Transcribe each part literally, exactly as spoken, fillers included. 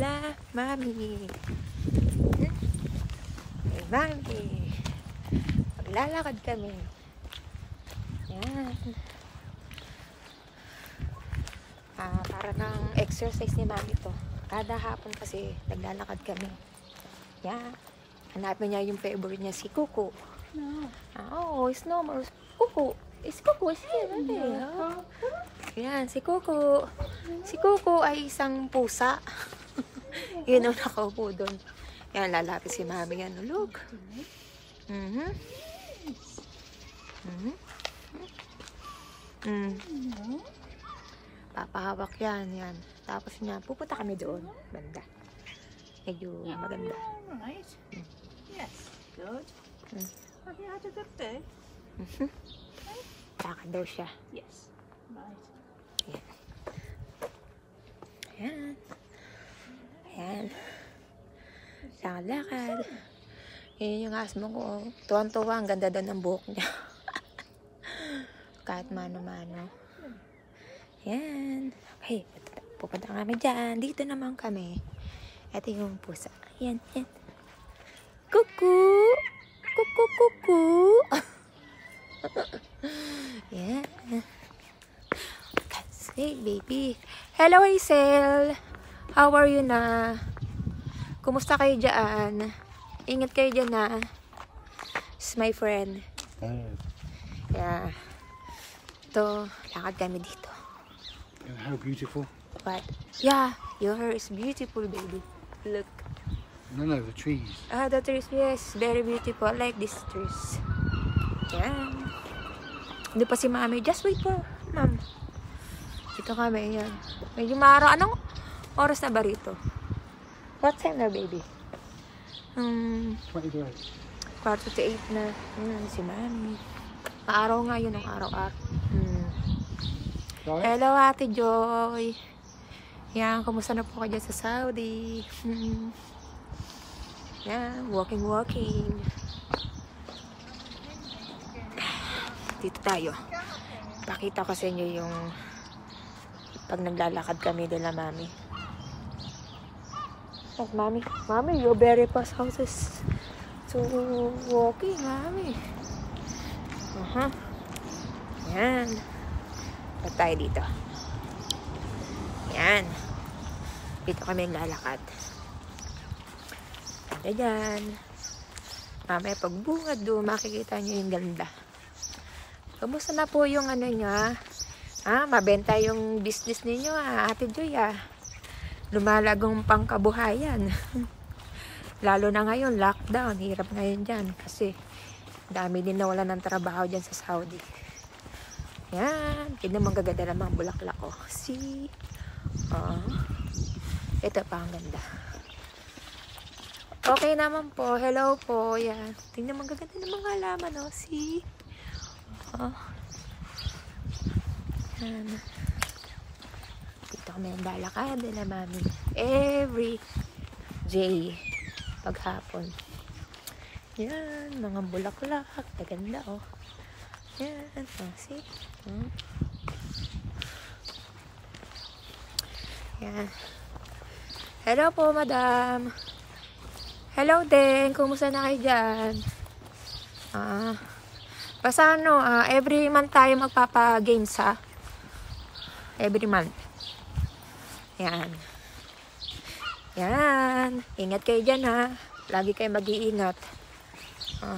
sila, Mami. Hey, Mami. Maglalakad kami. Yan. Ah, para ng exercise ni Mami to. Kada hapon kasi naglalakad kami. Yan. Hanapin niya yung favorite niya, si Kuko. No. Oh, it's normal. Kuko. It's Kuko. It's here. Okay. Oh. Yan, si Kuko. Si Kuko ay isang pusa. Yun ang nakaupo doon. Yan, lalapit si Mami. Yan, look. Mm-hmm. Mm-hmm. Mm. Papahawak yan, yan. Tapos niya, pupunta kami doon. Banda. Medyo Yeah. maganda. Right. Mm. Yes. Good. Mm. Have you had a good day? Mm-hmm. Lakad daw siya. Yes. Right. Ayan. Ayan. Ayan. Lakad-lakad. Yun yung asmo ko. Tuwan-tuwa. Ang ganda daw ng buhok niya. Kahit mano-mano. Ayan. Okay. Pupunta kami dyan. Dito naman kami. Ito yung pusa. Ayan. Ayan. Kuku! Kuku, kuku! Ayan. Hey, baby. Hello, Hazel. How are you na? Kumusta kayo dyan? Ingat kayo dyan na. This is my friend. Oh. Yeah. Ito, lakad kami dito. And how beautiful. But, yeah, your hair is beautiful, baby. Look. No, no, the trees. Ah, the trees, yes. Very beautiful. I like these trees. Yan. Hindi pa si Mami. Just wait for Ma'am. Dito kami, yan. Medyo maaraw. Anong oras na ba rito? What time na, baby? Um, twenty-three. quarter to eight na. Hmm, si Mami. Maaraw nga yun, ang araw-araw. Hmm. Right? Hello, Ate Joy. Yan, kumusta na po kayo dyan sa Saudi? Hmm. Yan, walking, walking. Dito tayo. Pakita ko sa inyo yung pag naglalakad kami nila, Mami. Oh, Mami. Mami, you're very fast houses. So, walking, Mami. Uh-huh. Yan. Ba't tayo dito? Yan. Dito kami naglalakad. Ganda dyan. Mamaya pagbungad doon, makikita nyo yung ganda. Kamusta na po yung ano niya? Ah, mabenta yung business ninyo, ah, Ate Joy, ah. Lumalagong pangkabuhayan. Lalo na ngayon, lockdown. Hirap ngayon dyan. Kasi, dami din nawala ng trabaho dyan sa Saudi. Yan. Hindi naman gaganda naman ang bulaklak ko. See? Oh. Ito pa, ang ganda. Okay naman po. Hello po. Yan. Tingnan naman gaganda ng mga halaman, oh. See? Oh. Yan. Dito kami ang lalakad nila, Mami. Every day. Paghapon. Yan. Mga bulaklak. Maganda, oh. Yan. Oh, see? Hmm. Yan. Hello po, madam. Hello din. Kumusta na kayo dyan? Ah. Basta ano, uh, every month tayo magpapa-games, ha? Every month. Yan. Yan. Ingat kayo dyan, ha? Lagi kayo mag-iingat. Ah.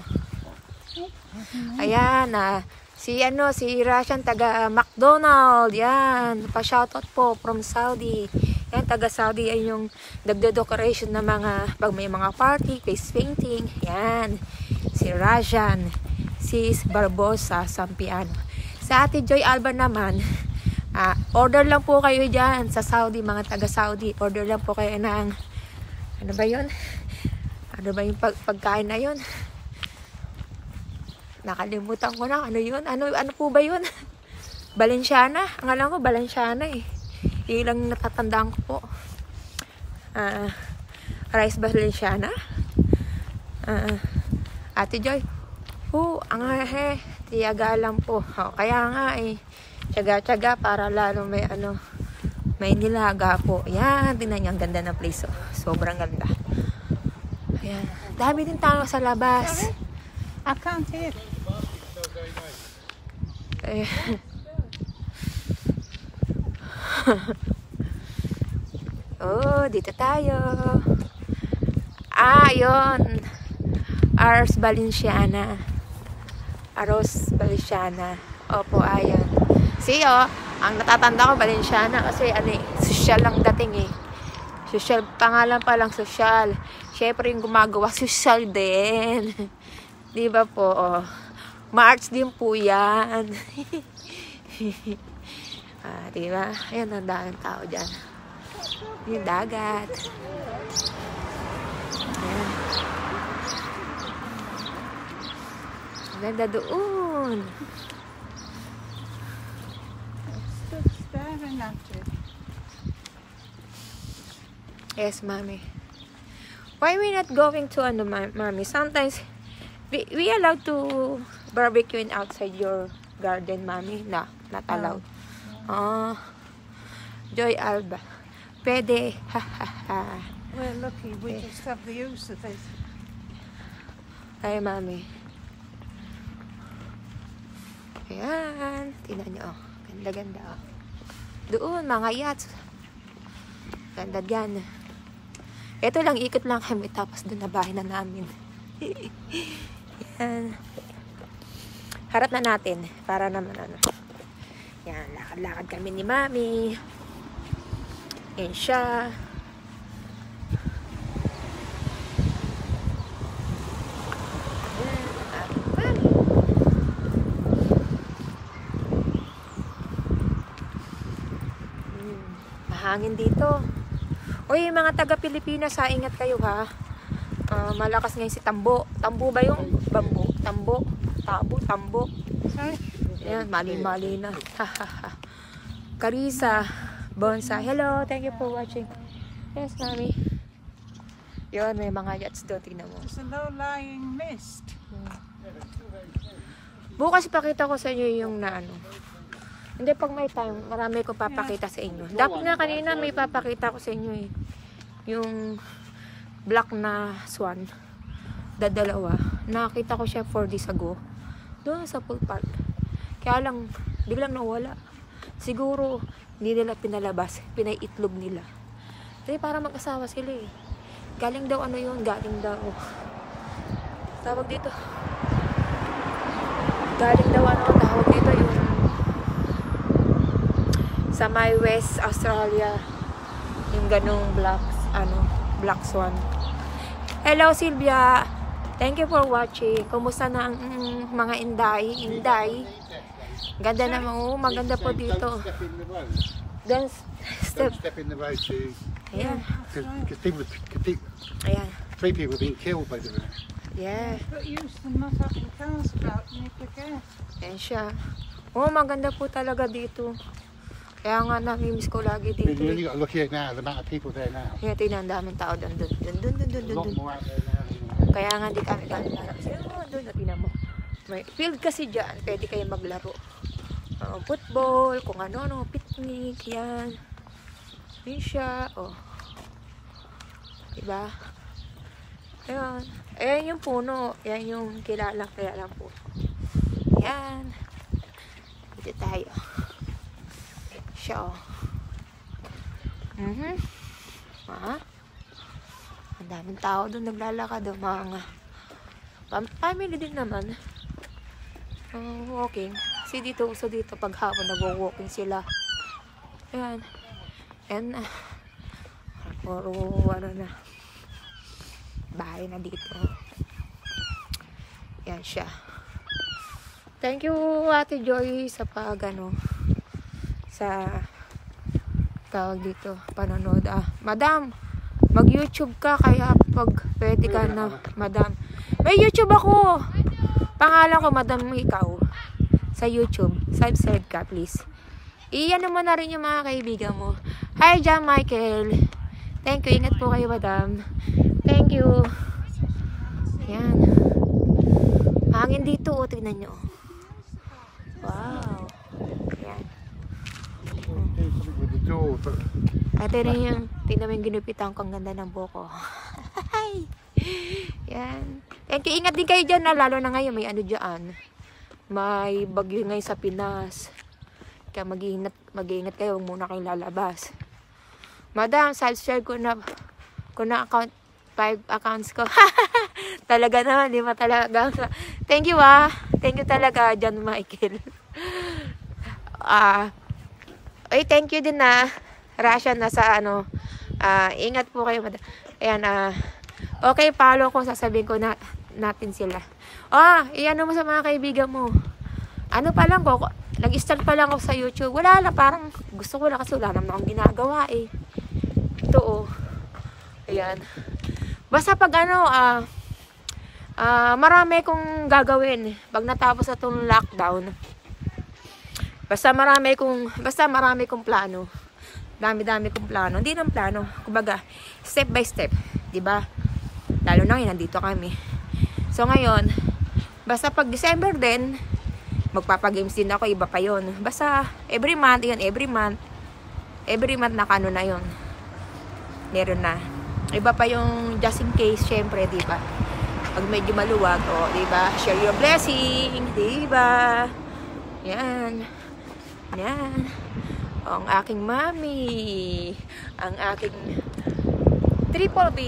Ayan, ah. Si ano, si Russian taga McDonald. Yan. Pa-shoutout po from Saudi. Yan, taga Saudi ay yung nagde-decoration ng mga, pag may mga party, face painting. Yan. Si Russian. Sis Barbosa Sampiano. Sa Ate Joy Alba naman, uh, order lang po kayo dyan sa Saudi, mga taga Saudi. Order lang po kayo ng, ano ba yun? Ano ba yung pag pagkain na yun? Nakalimutan ko na. Ano yun? Ano, ano po ba yun? Balenciana? Ang alam ko, Balenciana eh. Ilang natatandaan ko po. Uh, rice Balenciana. Uh, Ate Joy, oh, ang hehe, tiyaga lang po. Oh, kaya nga eh, tiyaga-tiyaga para lalo may ano, May nilaga po. Yan, tingnan niyo, ang ganda ng place. Oh. Sobrang ganda. Ayan. Dami din tao sa labas. I can't hear. Eh. Oh, dito tayo. Ah, yun. Ars Valenciana. Aros Valenciana. Opo, ayan. See, oh, ang natatanda ko Valenciana kasi ano eh, social lang dating eh. Social, pangalan pa lang social. Syempre yung gumagawa, social din. Di ba po, oh. March din po yan. Ah, di ba? Ayan, ang daming tao dyan. Yung dagat. Ayan. Ang ganda doon. Stood staring at it. Yes, mommy. Why we not going to ano, ma- mommy? Sometimes, we, we allowed to barbecue in outside your garden, mommy? No, not allowed. Oh. Joy Alba. Pwede. Ha, ha, ha. We're lucky we just have the use of it. Ay, mami. Ayan. Tingnan niyo, oh. Ganda-ganda, oh. Doon, mga yachts. Ganda dyan. Ito lang, ikot lang kami. Tapos doon na bahay na namin. Yan. Harap na natin. Para naman, ano. Yan, lakad-lakad kami ni mami. Yan siya. Mahangin dito. Uy, mga taga-Pilipinas, ha, ingat kayo, ha. Uh, malakas ngayon si Tambo. Tambo ba yung? Bambo. Tambo. Tabo. Tambo. Sorry? Yan, mali-mali na. Carissa. Bonsa. Hello, thank you for watching. Yes, mami. Yun, may mga yachts doon. Tingnan mo. There's a low-lying mist. Bukas pakita ko sa inyo yung na ano. Hindi, pag may time, marami ko papakita sa inyo. Dapat nga kanina may papakita ko sa inyo eh. Yung black na swan. Dadalawa. Nakita ko siya four days ago. Doon sa pool park. Kaya lang, biglang nawala. Siguro, hindi nila pinalabas. Pinaiitlog nila. Kasi para mag-asawa sila eh. Galing daw ano yun, galing daw. Tawag dito. Galing daw ano, tawag dito yung sa my West Australia. Yung ganong black, ano, black swan. Hello, Sylvia. Thank you for watching. Kumusta na ang mm, mga inday? Inday. Ganda naman. Oh, maganda po dito. Don't step in the road. Then, step. Don't step in the road to... Ayan. Because people, people, Ayan. three people have been killed by doing it. Yeah. But used to not having cars about and you forget. Ayan siya. Oh, maganda po talaga dito. Kaya nga namimiss ko lagi I mean, dito. you only got to look here now, the amount of people there now. Kaya tingnan, daming tao doon, doon, doon, doon, doon, doon, A lot doon. more out there now. Kaya nga di kami gano'n larap. Oh, doon, tingnan mo. May field kasi dyan, pwede kayo maglaro. Uh, football, kung ano-ano, picnic, yan. Yun siya, oh. Diba? Ayan. Ayan yung puno. Ayan yung kilala, kilala puno. Ayan. Dito tayo. Siya, oh. Mhm. Ha? Ang daming tao doon naglalakad, oh, mga Pam family din naman. Uh, walking. Kasi dito, uso dito pag hapon nag-walking sila. Ayan. And uh, puro ano na bahay na dito. Yan siya. Thank you, Ate Joy, sa pag ano, sa tawag dito, panonood. Ah, Madam, mag-YouTube ka, kaya pag pwede ka na, Madam. May YouTube ako. Pangalan ko, Madam, ikaw. Sa YouTube. Subscribe ka, please. Iyan naman na rin yung mga kaibigan mo. Hi, John Michael. Thank you. Ingat po kayo, Madam. Thank you. Yan. Hangin dito, o. Tignan nyo. Wow. Yan. do something with the door, but Ate na yung, tingnan mo yung ginupitan ko, ang ganda ng buko. Yan. Thank you. Ingat din kayo dyan na, lalo na ngayon, may ano dyan. May bagyo ngayon sa Pinas. Kaya mag-iingat, mag-iingat kayo, huwag muna kayong lalabas. Madam, side-share ko na, ko na account, five accounts ko. Talaga naman, di ba talaga? Thank you ah. Thank you talaga, John Michael. Ah, uh, ay, thank you din na, Russia na sa ano, ah, uh, ingat po kayo, madam. Ayan, ah, uh, okay, follow ko, sasabihin ko na, natin sila. Ah, iyan mo sa mga kaibigan mo. Ano pa lang ko, nag-start pa lang ako sa YouTube. Wala na, parang gusto ko na kasi wala naman akong ginagawa eh. Ito oh. Ayan. Basta pag ano, ah, uh, uh, marami kong gagawin pag natapos na itong lockdown. Basta marami kong, basta marami kong plano. Dami-dami kong plano. Hindi ng plano. Kumbaga, step by step. Diba? Lalo na ngayon, nandito kami. So ngayon, basta pag December din, magpapagames din ako, iba pa yon. Basta every month, yun, every month, every month nakano na yon. Meron na. Iba pa yung just in case, syempre, diba? Pag medyo maluwag, o, diba? Share your blessing, diba? Yan. Yan. O, ang aking mami. Ang aking triple B.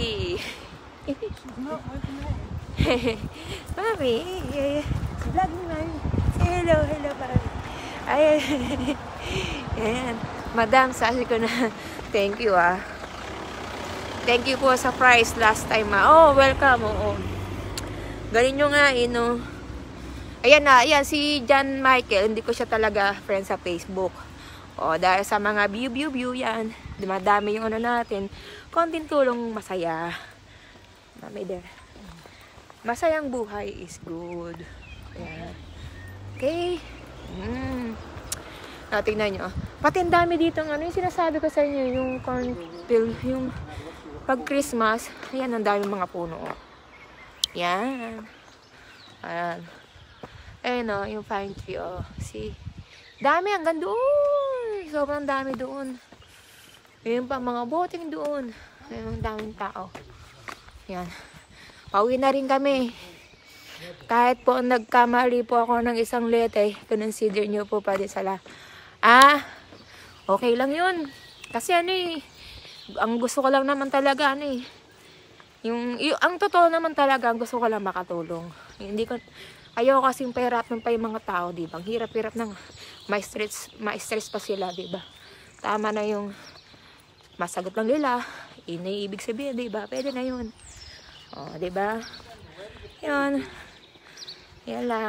Mami, vlog mo na. Hello, hello, mami. Ay, yan. Madam, sabi ko na, thank you ah. Thank you po sa prize last time ah. Oh, welcome, oo. Galing nyo nga, eh, no. Ayan na, ayan, si John Michael, hindi ko siya talaga friend sa Facebook. O, dahil sa mga view, view, view, yan. Dumadami yung ano natin. Konting tulong, masaya. Mami there. Masayang buhay is good. Ayan. Okay. Mm. O, tingnan nyo. Pati ang dami dito, ano yung sinasabi ko sa inyo, yung cornfield, yung pag Christmas, ayan, ang dami mga puno. Yan. Ayan. Ayun o, yung pine tree, o. See? Dami, hanggang doon. Sobrang dami doon. Ayun pa, mga boting doon. Ayun, daming tao. Yan. Pauwi na rin kami. Kahit po nagkamali po ako ng isang lete, consider nyo po pa din sala. Ah, okay lang yun. Kasi ano eh, ang gusto ko lang naman talaga, ano eh, yung, yung, ang totoo naman talaga, ang gusto ko lang makatulong. Hindi ko, ayaw kasing pahirapan pa yung mga tao, di ba? Ang hirap-hirap ng may stress, may stress pa sila, di ba? Tama na yung masagot lang nila, iniibig sabihin, di ba? Pwede na yun. O, di ba? Yun. Yan lang.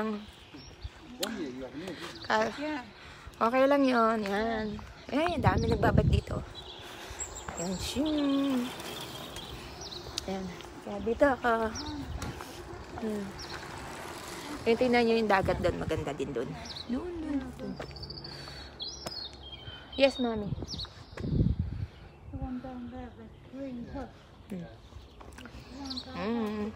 Ka okay lang yun. Yan. Ay, dami nagbabad dito. Yan. Shing. Yan. Kaya dito ako. Hmm. Yung tingnan nyo yung dagat doon. Maganda din doon. Doon, doon, doon. Yes, mami. The one down there, the green hut. Hmm.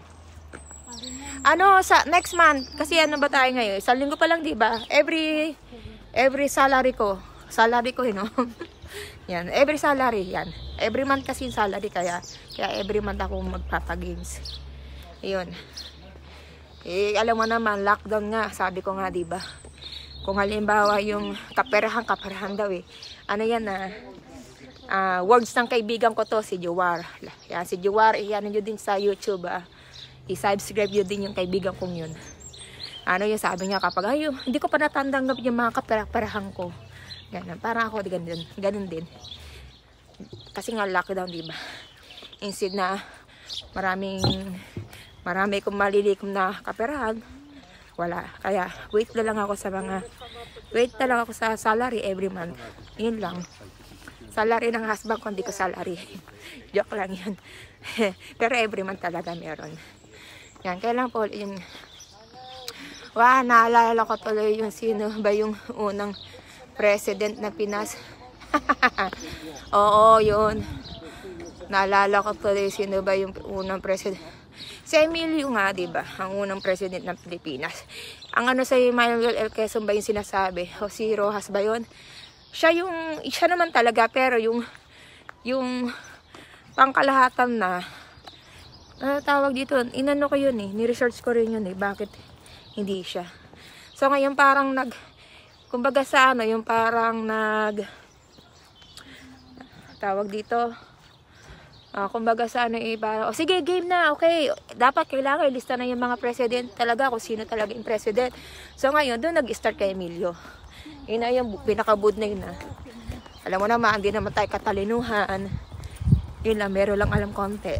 Ano, sa next month, kasi ano ba tayo ngayon? Isang linggo pa lang, di ba? Every, every salary ko, salary ko, you know? Yan, every salary, yan. Every month kasi yung salary, kaya, kaya every month ako magpapagames. Yun. Eh, alam mo naman, lockdown nga, sabi ko nga, di ba? Kung halimbawa yung kaperahan, kaperahan daw eh. Ano yan na, uh, words ng kaibigan ko to, si Juwar. Yan, si Juwar, yan nyo din sa YouTube, ah. I-subscribe yun din yung kaibigan kong yun. Ano yung sabi niya kapag, ay, hindi ko pa natanggap yung mga kapera-perahan ko. Ganun, parang ako, ganun, ganun din. Kasi nga lockdown, di ba? Instead na maraming, marami kong malilikom na kaperahan, wala. Kaya, wait na lang ako sa mga, wait na lang ako sa salary every month. Yun lang. Salary ng husband ko, hindi ko salary. Joke lang yun. Pero every month talaga meron. Yan, kailan po yung, wow, naalala ko tuloy yung sino ba yung unang president na Pinas. Oo, yun. Naalala ko tuloy sino ba yung unang president. Si Emilio nga, diba? Ang unang president ng Pilipinas. Ang ano sa Emmanuel L. Quezon ba yung sinasabi? O si Rojas ba yun? siya yung, siya naman talaga, pero yung, yung pangkalahatan na, ano tawag dito, inano ko yun eh, ni-research ko rin yun eh, bakit hindi siya. So ngayon parang nag, kumbaga sa ano, yung parang nag, tawag dito, Uh, kumbaga sa ano eh, para, oh, sige, game na, okay. Dapat kailangan ilista na yung mga president talaga, kung sino talaga yung president. So ngayon, doon nag-start kay Emilio. Yun na yung pinaka-good na yun na. Alam mo naman, hindi naman tayo katalinuhan. Yun lang, meron lang alam konti.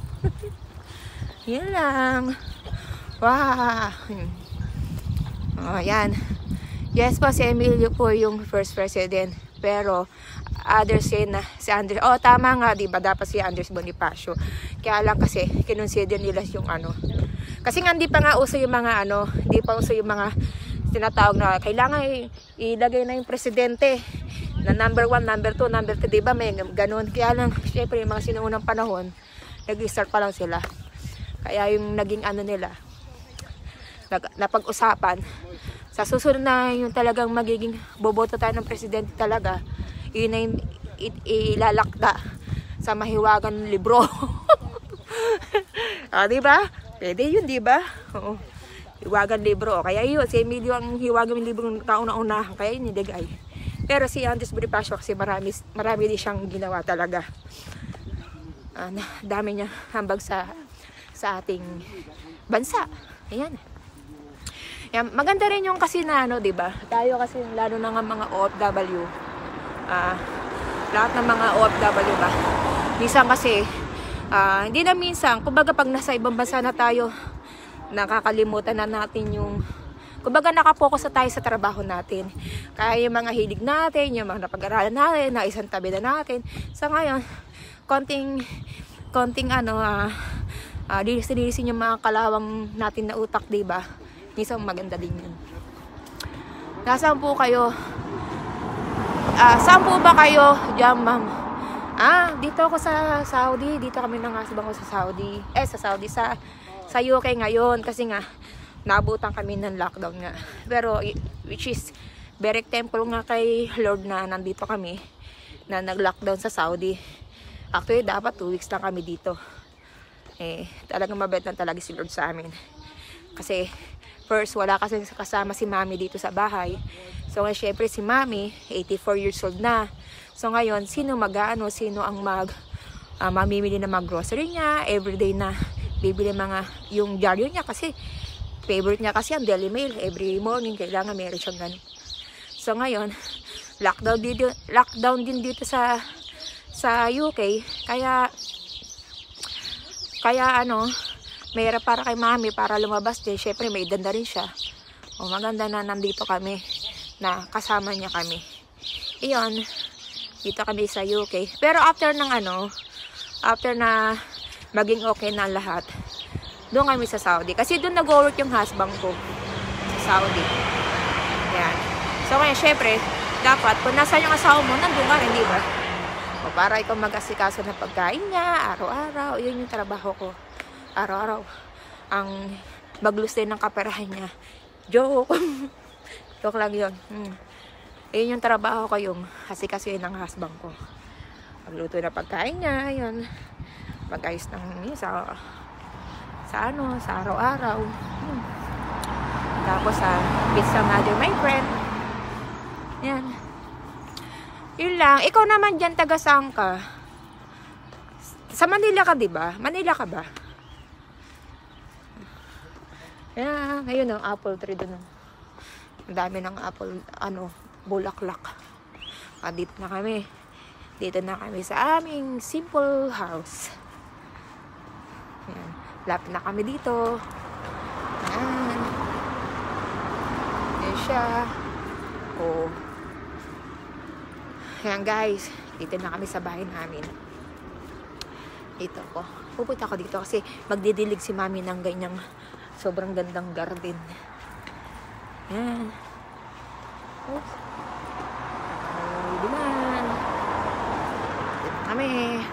Yun lang. Wow. Oh, yan. Yes po, si Emilio po yung first president. Pero, others say na si Andres, oh tama nga, diba, dapat si Andres Bonifacio. Kaya lang kasi, kinonsider nila yung ano. Kasi nga, hindi pa nga uso yung mga ano, hindi pa uso yung mga tinatawag na, kailangan ilagay na yung presidente na number one, number two, number three, diba, may ganun. Kaya lang, syempre, yung mga sinuunang panahon, nag-start pa lang sila. Kaya yung naging ano nila, napag-usapan, sa susunod na yung talagang magiging boboto tayo ng presidente talaga, yun na yung ilalakda sa mahiwagan libro. Ah, di ba? Pwede yun, di ba? Oo. Hiwagan libro. Kaya yun, si Emilio ang hiwagan libro ng kauna-una. Kaya yun niligay. Pero si Andres Bonifacio kasi marami, marami din siyang ginawa talaga. Uh, dami niya hambag sa sa ating bansa. Ayan. Yan, maganda rin yung kasi na ano, di ba? Tayo kasi lalo na nga mga O F W. Uh, lahat ng mga O F W ba, minsan kasi uh, hindi na minsan, kumbaga pag nasa ibang bansa na tayo, nakakalimutan na natin yung, kumbaga nakapokus na tayo sa trabaho natin, kaya yung mga hilig natin, yung mga napag-aralan natin, na isang tabi na natin. Sa ngayon, konting konting ano uh, uh, dilisin yung mga kalawang natin na utak, diba? Minsan maganda din yun. Nasaan po kayo? Uh, saan po ba kayo diyan, ma'am? Ah, dito ako sa Saudi. Dito kami nangasabang ko sa Saudi. Eh, sa Saudi. Sa, sa U K ngayon. Kasi nga, nabutan kami ng lockdown nga. Pero, which is, very thankful nga kay Lord na nandito kami. Na nag-lockdown sa Saudi. Actually, dapat two weeks lang kami dito. Eh, talagang mabait lang talaga si Lord sa amin. Kasi, first, wala kasi kasama si Mami dito sa bahay. So, ngayon, syempre si Mami, eighty-four years old na. So, ngayon, sino mag-ano, sino ang mag, uh, mamimili na mag-grocery niya, everyday na bibili mga, yung dyaryo niya kasi, favorite niya kasi ang Daily Mail. Every morning, kailangan meron siyang ganun. So, ngayon, lockdown, dito, lockdown din dito sa, sa U K. Kaya, kaya ano, mayroon para kay Mami para lumabas din. Syempre, may edad na rin siya. O, maganda na nandito kami. Na kasama niya kami. Iyon, dito kami sa U K. Pero after ng ano, after na maging okay na lahat, doon kami sa Saudi. Kasi doon nag-work yung husband ko sa Saudi. Yan. So ngayon, syempre, dapat, kung nasa yung asawa mo, nandun ka rin, di ba? O para ikaw mag-asikaso ng pagkain niya, araw-araw, yun yung trabaho ko. Araw-araw. Ang maglusay ng kaperahan niya. Joke. Joke lang yun. Hmm. Ayun yung trabaho ko, yung asikasuhin ng husband ko. Magluto na pagkain niya, yun. Mag-ayos ng yun, sa, sa ano, sa araw-araw. Hmm. Tapos sa uh, with some other my friend. Yan. Yun lang. Ikaw naman dyan, taga saan ka? Sa Manila ka, diba? Manila ka ba? Yan. Ayun ang apple tree doon. Ang dami ng apple, ano, bulaklak. Ah, dito na kami. Dito na kami sa aming simple house. Yan. Lapit na kami dito. Yan. Yan siya. Oh. Yan guys. Dito na kami sa bahay namin. Dito ko. Pupunta ako dito kasi magdidilig si Mami ng ganyang sobrang gandang garden. Yan. Oops. Ay, diman. Dito kami.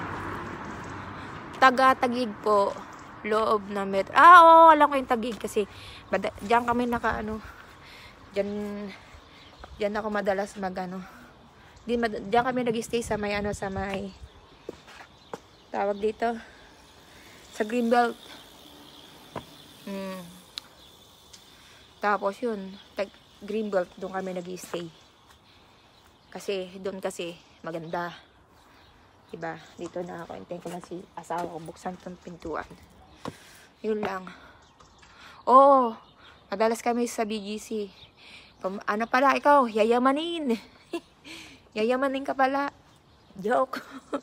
Taga-Tagig po. Loob na metro. Ah, oo. Alam ko yung Tagig kasi diyan kami naka, ano, diyan, diyan ako madalas mag, ano, Di, diyan kami nag-stay sa may ano, sa may tawag dito sa Greenbelt. Mm. Tapos yun, tag Greenbelt, doon kami nag-stay. Kasi doon kasi maganda. Diba? Dito na ako, hintayin ko na si asawa ko buksan tong pintuan. Yun lang. Oo, madalas kami sa B G C. Kung, ano pala ikaw, yayamanin. Yayamanin ka pala. Joke.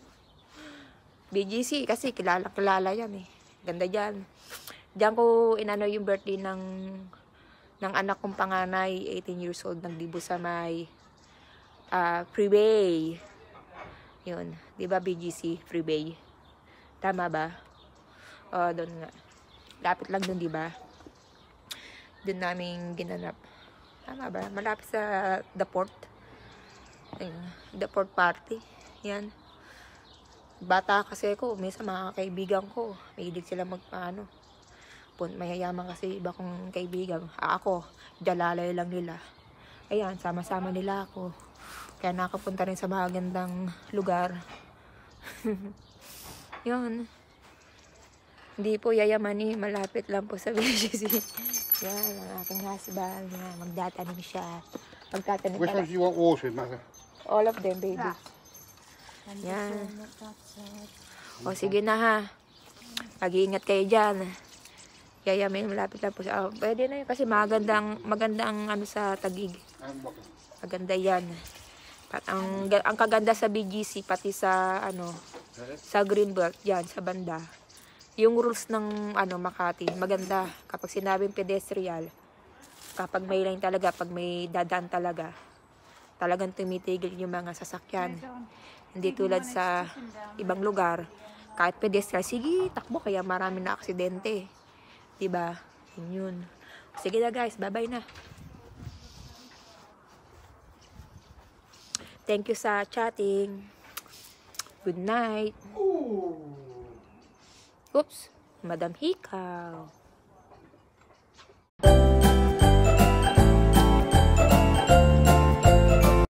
B G C kasi kilala-kilala yan eh. Ganda dyan. Diyan ko inano yung birthday ng ng anak kong panganay, eighteen years old, nagdibo sa may uh, freeway. Yun, di ba B G C, freeway? Tama ba? O, oh, doon nga. Lapit lang doon, di ba? Doon namin ginanap. Tama ba? Malapit sa The Port. Ayun, The Port Party. Yan. Bata kasi ako, minsan mga kaibigan ko, mahilig sila magpaano. Mayayaman kasi iba kong kaibigan. Ah, ako, dalalay lang nila. Ayan, sama-sama nila ako. Kaya nakapunta rin sa mga gandang lugar. Yun. Hindi po yayamani, malapit lang po sa B G C. Yan, ang aking husband. Yan, magdatanim siya. Magtatanim Which pala. ones do you want watered, Mother? All of them, baby. Yan. O, sige na ha. Mag-iingat kayo dyan. Yayamin, malapit lang po siya. Oh, pwede na yun kasi magandang, magandang ano sa Taguig. Maganda yan. At ang, ang kaganda sa B G C, pati sa, ano, sa Greenbelt, dyan, sa banda. Yung rules ng, ano, Makati, maganda. Kapag sinabing pedestrian, kapag may line talaga, pag may dadaan talaga, talagang tumitigil yung mga sasakyan. Hindi tulad sa ibang lugar, kahit pedestrian, sige, takbo, kaya marami na aksidente. Diba? Yun yun. Sige na guys, bye-bye na. Thank you sa chatting. Good night. Oops, Madam Hikaw.